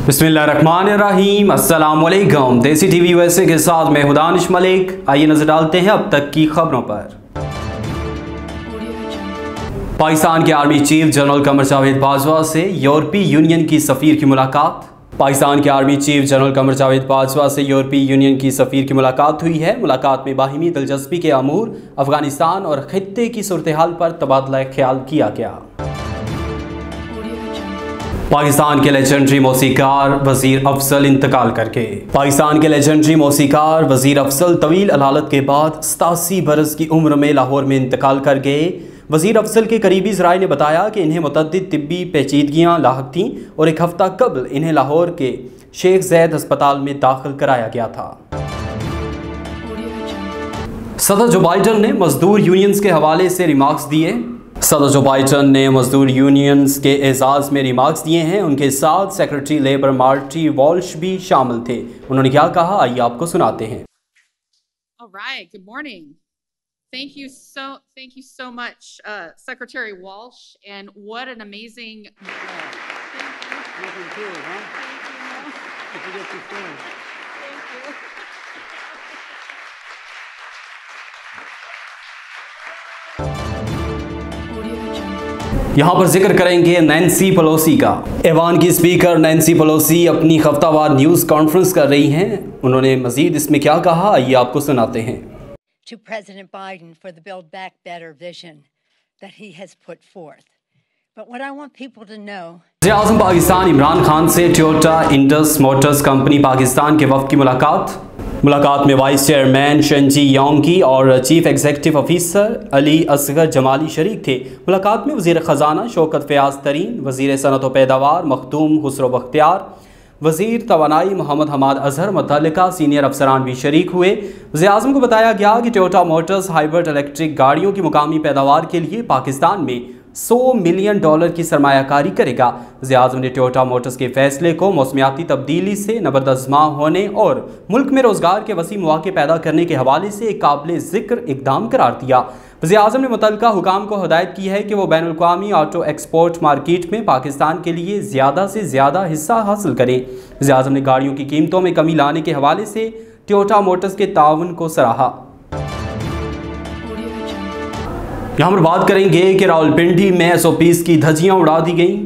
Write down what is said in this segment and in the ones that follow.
बिस्मिल्लाहिर्रहमानिर्रहीम, अस्सलामुअलैकुम। देसी टीवी यूएसए के साथ मैं दानिश मलिक। आइए नजर डालते हैं अब तक की खबरों पर। पाकिस्तान के army chief general Qamar Javed Bajwa से यूरोपीय यूनियन की सफ़ीर की मुलाकात। पाकिस्तान के army chief general Qamar Javed Bajwa से यूरोपीय यूनियन की सफ़ीर की मुलाकात हुई है। मुलाकात में बाहिमी दिलचस्पी के अमूर, अफगानिस्तान और खित्ते की सूरत हाल पर तबादला ख्याल किया गया। पाकिस्तान के लेजेंडरी मौसीकार वज़ीर अफजल इंतकाल करके। पाकिस्तान के लेजेंडरी मौसीकार वज़ीर अफजल तवील अलालत के बाद 87 बरस की उम्र में लाहौर में इंतकाल कर गए। वज़ीर अफजल के करीबी ज़राए ने बताया कि इन्हें मुतअद्दिद तिब्बी पेचीदगियाँ लाहक थीं और एक हफ़्ता कबल इन्हें लाहौर के शेख ज़ैद अस्पताल में दाखिल कराया गया था। सदर जो बाइडन ने मजदूर यूनियंस के हवाले से रिमार्क्स दिए। सदर जो बाइडन ने मजदूर यूनियंस के एजाज़ में रिमार्क्स दिए हैं। उनके साथ सेक्रेटरी लेबर मार्टी वॉल्श भी शामिल थे। उन्होंने क्या कहा, आइए आपको सुनाते हैं। All right, good morning. Thank you so much, Secretary Walsh, and what an amazing. Thank you. यहाँ पर जिक्र करेंगे नैन्सी पेलोसी का। ऐवान की स्पीकर नैन्सी पेलोसी अपनी हफ्तावार न्यूज़ कॉन्फ्रेंस कर रही हैं। उन्होंने मजीद इसमें क्या कहा, आइए आपको सुनाते हैं। To President Biden for the Build Back Better vision that he has put forth. But what I want people to know. वज़ीर-ए-आज़म पाकिस्तान इमरान खान से Toyota Indus motors company Pakistan के वफ़द की मुलाकात में वाइस चेयरमैन शंजी योंगी और chief executive officer Ali Asghar Jamali शरीक थे। मुलाकात में वज़ीर ख़जाना शौकत फ़याज़ तरीन, वज़ीर सनत व पैदावार मखदूम खुसरो बख्तियार, वज़ीर तवानाई मोहम्मद हमाद अजहर मुतल्लिका सीनियर अफसरान भी शरीक हुए। वज़ीर-ए-आज़म को बताया गया कि टोयोटा मोटर्स हाइब्रिड इलेक्ट्रिक गाड़ियों की मुकामी पैदावार के लिए पाकिस्तान में $100 मिलियन की सरमायाकारी करेगा। वज़ीर-ए-आज़म ने टोयोटा मोटर्स के फैसले को मौसमियाती तब्दीली से नबरदज़मा होने और मुल्क में रोज़गार के वसी मौके पैदा करने के हवाले से एक काबिल ज़िक्र इक़दाम करार दिया। वज़ीर-ए-आज़म ने मुतल्लिका हुकाम को हिदायत की है कि वो बैनुल-अक़वामी ऑटो एक्सपोर्ट मार्केट में पाकिस्तान के लिए ज़्यादा से ज़्यादा हिस्सा हासिल करें। वज़ीर-ए-आज़म ने गाड़ियों की कीमतों में कमी लाने के हवाले से टोयोटा मोटर्स के ताउन को सराहा। यहाँ पर बात करेंगे कि रावलपिंडी में SOPs की धज्जियाँ उड़ा दी गई।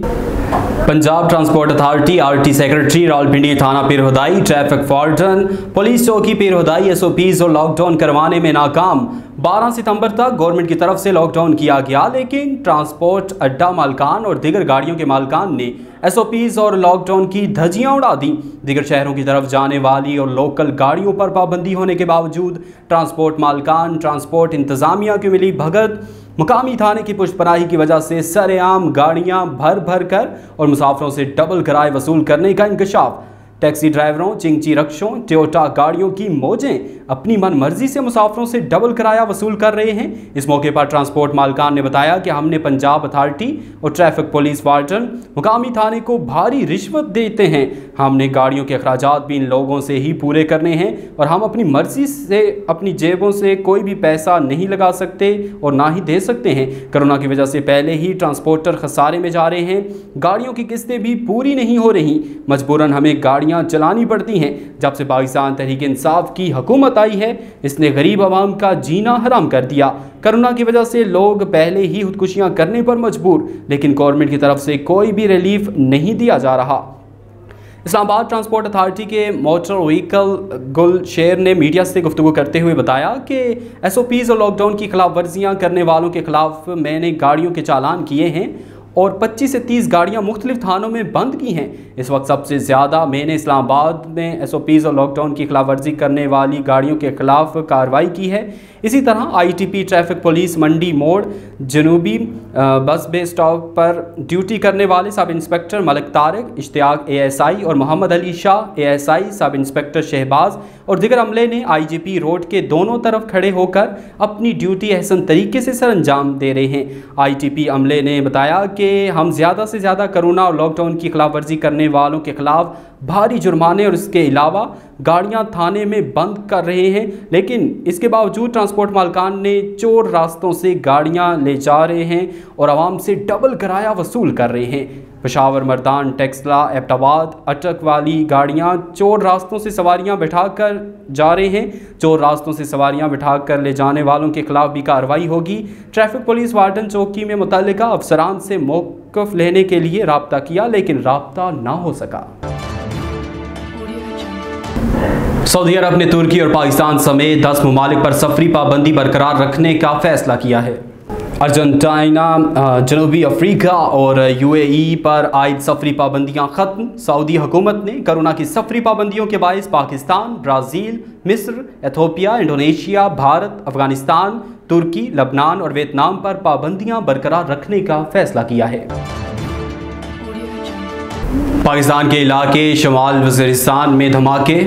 Punjab transport authority RT secretary Rawalpindi थाना पीरहुदाई ट्रैफिक वार्डन पुलिस चौकी पीरहुदाई SOPs और लॉकडाउन करवाने में नाकाम। 12 सितंबर तक गवर्नमेंट की तरफ से लॉकडाउन किया गया, लेकिन ट्रांसपोर्ट अड्डा मालकान और दीगर गाड़ियों के मालकान ने SOPs और लॉकडाउन की धज्जियां उड़ा दी। दीगर शहरों की तरफ जाने वाली और लोकल गाड़ियों पर पाबंदी होने के बावजूद ट्रांसपोर्ट मालकान, ट्रांसपोर्ट इंतज़ामिया की मिली भगत, मुकामी थाने की पुष्पनाही की वजह से सरेआम गाड़ियां भर भर कर और मुसाफिरों से डबल किराए वसूल करने का इंकशाफ। टैक्सी ड्राइवरों, चिंगची रक्षों, टोयोटा गाड़ियों की मौजें अपनी मन मर्जी से मुसाफिरों से डबल किराया वसूल कर रहे हैं। इस मौके पर ट्रांसपोर्ट मालकान ने बताया कि हमने पंजाब अथॉरिटी और ट्रैफिक पुलिस वार्डन मुकामी थाने को भारी रिश्वत देते हैं। हमने गाड़ियों के अखराजात भी इन लोगों से ही पूरे करने हैं और हम अपनी मर्जी से अपनी जेबों से कोई भी पैसा नहीं लगा सकते और ना ही दे सकते हैं। कोरोना की वजह से पहले ही ट्रांसपोर्टर खसारे में जा रहे हैं। गाड़ियों की किस्तें भी पूरी नहीं हो रही, मजबूरन हमें गाड़ियाँ चलानी पड़ती हैं। जब से पाकिस्तान तहरीक इंसाफ की हुकूमत आई है, इसने गरीब आवाम का जीना हराम कर दिया। कोरोना की वजह से लोग पहले ही खुदकुशियां करने पर मजबूर, लेकिन गवर्नमेंट की तरफ से कोई भी रिलीफ नहीं दिया जा रहा। इस्लामाबाद ट्रांसपोर्ट अथॉरिटी के मोटर व्हीकल गुल शेर ने मीडिया से गुफ्तगू करते हुए बताया कि SOPs और लॉकडाउन की खिलाफ वर्जियाँ करने वालों के खिलाफ मैंने गाड़ियों के चालान किए हैं और 25 से 30 गाड़ियां मुख्तलिफ थानों में बंद की हैं। इस वक्त सबसे ज़्यादा मैंने इस्लामाबाद में SOPs और लॉकडाउन की खिलाफ वर्जी करने वाली गाड़ियों के खिलाफ कार्रवाई की है। इसी तरह ITP ट्रैफिक पुलिस मंडी मोड़ जनूबी बस बे स्टॉप पर ड्यूटी करने वाले sub inspector Malik Tariq, Ishtiaq ASI और Mohammad Ali Shah ASI, sub inspector Shahbaz और दिगर अमले ने IGP रोड के दोनों तरफ खड़े होकर अपनी ड्यूटी अहसन तरीके से सर अंजाम दे रहे हैं। ITP अमले ने बताया कि हम ज़्यादा से ज़्यादा कोरोना और लॉकडाउन की खिलाफ वर्जी करने वालों के खिलाफ भारी जुर्माने और इसके अलावा गाड़ियां थाने में बंद कर रहे हैं, लेकिन इसके बावजूद ट्रांसपोर्ट मालकान ने चोर रास्तों से गाड़ियां ले जा रहे हैं और आवाम से डबल किराया वसूल कर रहे हैं। पेशावर, मर्दान, टेक्सला, एबटाबाद अटक वाली गाड़ियां चोर रास्तों से सवारियां बिठाकर जा रहे हैं। चोर रास्तों से सवारियां बिठाकर ले जाने वालों के खिलाफ भी कार्रवाई होगी। ट्रैफिक पुलिस वार्डन चौकी में मुतल्लिका अफसरान से मौक़िफ़ लेने के लिए राब्ता किया, लेकिन राब्ता ना हो सका। सऊदी अरब ने तुर्की और पाकिस्तान समेत 10 ममालिक पर सफरी पाबंदी बरकरार रखने का फैसला किया है। अर्जेंटीना, जनूबी अफ्रीका और यूएई पर आयद सफरी पाबंदियां ख़त्म। सऊदी हुकूमत ने कोरोना की सफरी पाबंदियों के बायस पाकिस्तान, ब्राज़ील, मिस्र, एथोपिया, इंडोनेशिया, भारत, अफगानिस्तान, तुर्की, लबनान और वियतनाम पर पाबंदियां बरकरार रखने का फैसला किया है। पाकिस्तान के इलाके शुमाल वज़ीरिस्तान में धमाके।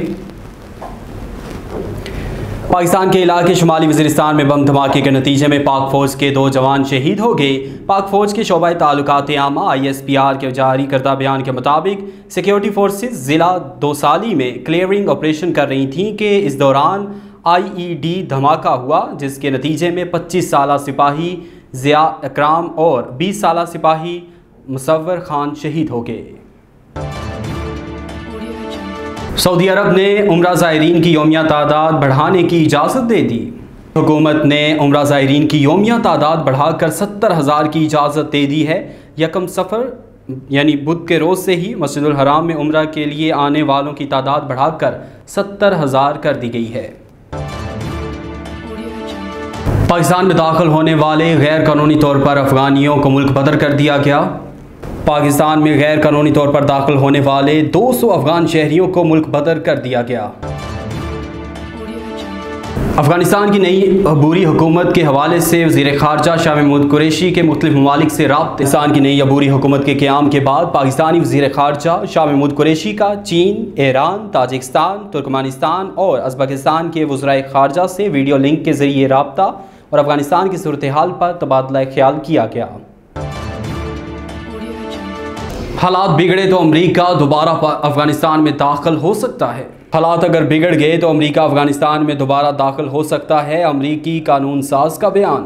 पाकिस्तान के इलाके शुमाली वज़ीरिस्तान में बम धमाके के नतीजे में पाक फ़ौज के 2 जवान शहीद हो गए। पाक फ़ौज के शोबा ताल्लुकात आमा ISPR के जारी करदा बयान के मुताबिक सिक्योरिटी फोर्सेस ज़िला दोसाली में क्लियरिंग ऑपरेशन कर रही थीं कि इस दौरान IED धमाका हुआ, जिसके नतीजे में 25 साला सिपाही ज़िया इकराम और 20 साला सिपाही मुसव्वर खान शहीद हो गए। सऊदी अरब ने उम्रा ज़ायरीन की यौमिया तादाद बढ़ाने की इजाज़त दे दी। हुकूमत ने उम्रा ज़ायरीन की यौमिया तादाद बढ़ाकर 70,000 की इजाज़त दे दी है। यकम सफ़र यानी बुध के रोज़ से ही मस्जिदुल हराम में उम्रा के लिए आने वालों की तादाद बढ़ाकर 70,000 कर दी गई है। पाकिस्तान में दाखिल होने वाले गैर कानूनी तौर पर अफ़गानियों को मुल्क बदर कर दिया गया। पाकिस्तान में गैर कानूनी तौर पर दाखिल होने वाले 200 अफगान शहरियों को मुल्क बदर कर दिया गया। अफगानिस्तान की नई अबूरी हुकूमत के हवाले से वज़ीर ख़ारजा शाह महमूद कुरैशी के मुख्तलिफ ममालिक से राब्ते। पाकिस्तान की नई अबूरी हुकूमत के क़याम के बाद पाकिस्तानी वज़ीर ख़ारजा शाह महमूद कुरैशी का चीन, ईरान, ताजिकिस्तान, तुर्कमानिस्तान और उज़्बेकिस्तान के वज़राए ख़ारजा से वीडियो लिंक के ज़रिए राब्ता और अफगानिस्तान की सूरत हाल पर तबादला ख्याल किया गया। हालात बिगड़े तो अमेरिका दोबारा अफगानिस्तान में दाखिल हो सकता है। हालात अगर बिगड़ गए तो अमेरिका अफगानिस्तान में दोबारा दाखिल हो सकता है, अमेरिकी कानून साज का बयान।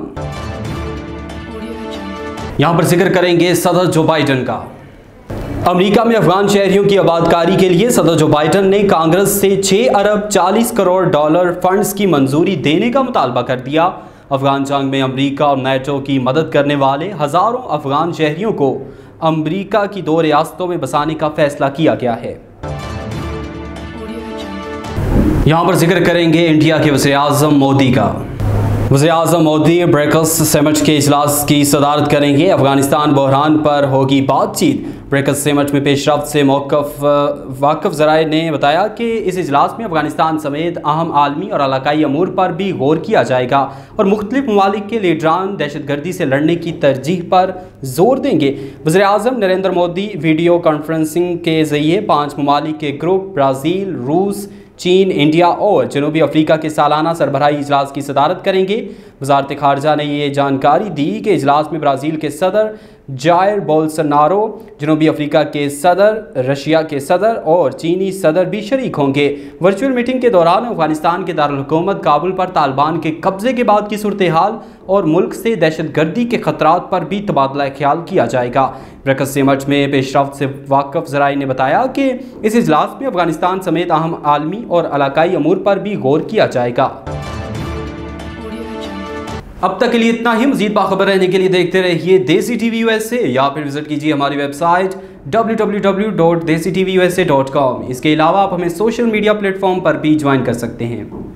यहाँ पर जिक्र करेंगे सदर जो बाइडन का। अमेरिका में अफगान शहरियों की आबादकारी के लिए सदर जो बाइडन ने कांग्रेस से 6 अरब 40 करोड़ डॉलर फंड्स की मंजूरी देने का मुतालबा कर दिया। अफगान जंग में अमेरिका और नेटो की मदद करने वाले हज़ारों अफगान शहरियों को अमेरिका की 2 रियासतों में बसाने का फैसला किया गया है। यहाँ पर जिक्र करेंगे इंडिया के वज़ीर-ए-आज़म मोदी का। वज़ीर-ए-आज़म मोदी ब्रेकस समिट के इजलास की सदारत करेंगे। अफगानिस्तान बहरान पर होगी बातचीत। ब्रेकस समिट में पेशरफ्त से वाक़िफ़ ज़राए ने बताया कि इस इजलास में अफगानिस्तान समेत अहम आलमी और इलाकाई अमूर पर भी गौर किया जाएगा और मुख्तलिफ ममालिक के लीडरान दहशतगर्दी से लड़ने की तरजीह पर जोर देंगे। वज़ीर-ए-आज़म नरेंद्र मोदी वीडियो कॉन्फ्रेंसिंग के ज़रिए 5 ममालिक के ग्रुप ब्राज़ील, रूस, चीन, इंडिया और जनूबी अफ्रीका के सालाना सरबराही इजलास की सदारत करेंगे। वज़ारत ख़ारजा ने ये जानकारी दी कि इजलास में ब्राज़ील के सदर जायर बोल्सोनारो, जनूबी अफ्रीका के सदर, रशिया के सदर और चीनी सदर भी शरीक होंगे। वर्चुअल मीटिंग के दौरान अफगानिस्तान के दारुल हुकूमत काबुल पर तालिबान के कब्जे के बाद की सूरत हाल और मुल्क से दहशतगर्दी के खतरात पर भी तबादला ख्याल किया जाएगा। ब्रेकस समिट में पेशरफ्त से वाक़िफ़ ज़राए ने बताया कि इस इजलास में अफगानिस्तान समेत अहम आलमी और इलाकाई अमूर पर भी गौर किया जाएगा। अब तक के लिए इतना ही। मज़ीद बाखबर रहने के लिए देखते रहिए देसी टीवी USA या फिर विजिट कीजिए हमारी वेबसाइट www.desitvUsa.com। इसके अलावा आप हमें सोशल मीडिया प्लेटफॉर्म पर भी ज्वाइन कर सकते हैं।